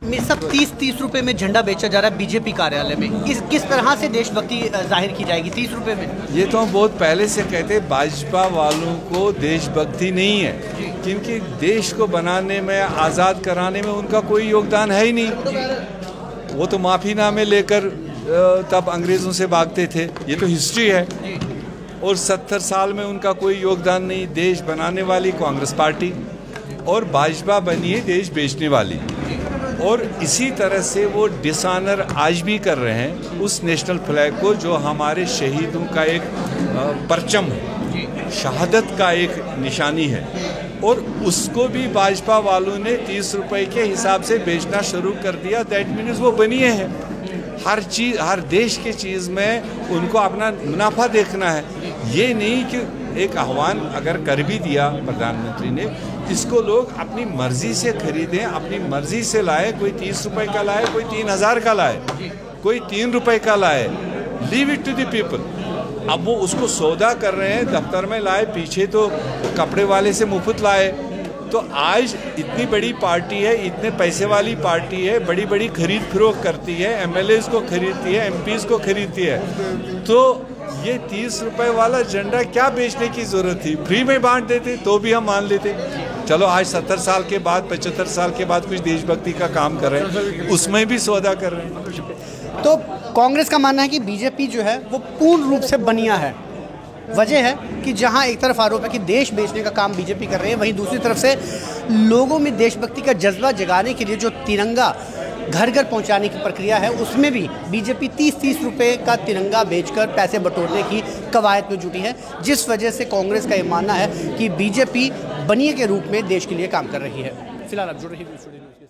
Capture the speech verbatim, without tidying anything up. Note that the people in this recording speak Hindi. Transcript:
सब तीस तीस रुपए में झंडा बेचा जा रहा है बीजेपी कार्यालय में। इस किस तरह से देशभक्ति जाहिर की जाएगी तीस रुपए में? ये तो हम बहुत पहले से कहते हैं, भाजपा वालों को देशभक्ति नहीं है, क्योंकि देश को बनाने में, आज़ाद कराने में उनका कोई योगदान है ही नहीं। वो तो माफीनामे लेकर तब अंग्रेज़ों से भागते थे, ये तो हिस्ट्री है। और सत्तर साल में उनका कोई योगदान नहीं। देश बनाने वाली कांग्रेस पार्टी और भाजपा बनी है देश बेचने वाली। और इसी तरह से वो डिसऑनर आज भी कर रहे हैं उस नेशनल फ्लैग को, जो हमारे शहीदों का एक परचम है, शहादत का एक निशानी है। और उसको भी भाजपा वालों ने तीस रुपए के हिसाब से बेचना शुरू कर दिया। दैट मीन्स वो बनिए हैं। हर चीज़, हर देश की चीज़ में उनको अपना मुनाफा देखना है। ये नहीं कि एक आह्वान अगर कर भी दिया प्रधानमंत्री ने, इसको लोग अपनी मर्जी से खरीदें, अपनी मर्जी से लाए। कोई तीस रुपए का लाए, कोई तीन हजार का लाए, कोई तीन रुपए का लाए। Leave it to the people. अब वो उसको सौदा कर रहे हैं, दफ्तर में लाए, पीछे तो कपड़े वाले से मुफ्त लाए। तो आज इतनी बड़ी पार्टी है, इतने पैसे वाली पार्टी है, बड़ी बड़ी खरीद फरोख्त करती है, एमएलएस को खरीदती है, एमपीज को खरीदती है। तो ये तीस रुपए वाला झंडा क्या बेचने की जरूरत थी? फ्री में बांट देते तो भी हम मान लेते। चलो आज सत्तर साल के बाद, पचहत्तर साल के बाद कुछ देशभक्ति का काम कर रहे हैं, उसमें भी सौदा कर रहे हैं। तो कांग्रेस का मानना है कि बीजेपी जो है वो पूर्ण रूप से बनिया है। वजह है कि जहां एक तरफ आरोप है कि देश बेचने का काम बीजेपी कर रही है, वहीं दूसरी तरफ से लोगों में देशभक्ति का जज्बा जगाने के लिए जो तिरंगा घर घर पहुंचाने की प्रक्रिया है, उसमें भी बीजेपी तीस तीस रुपए का तिरंगा बेचकर पैसे बटोरने की कवायद में जुटी है। जिस वजह से कांग्रेस का ये मानना है कि बीजेपी बनिए के रूप में देश के लिए काम कर रही है। फिलहाल आप जुड़ रही हैं।